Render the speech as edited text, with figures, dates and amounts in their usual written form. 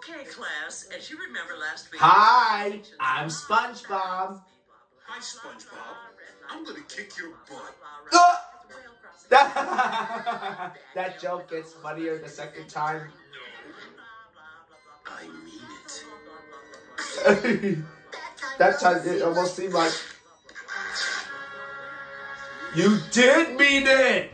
Okay, class, as you remember last week... Hi, I'm SpongeBob. Hi, SpongeBob. I'm gonna kick your butt. That joke gets funnier the second time. No. I mean it. That time it almost seemed like... You did mean it!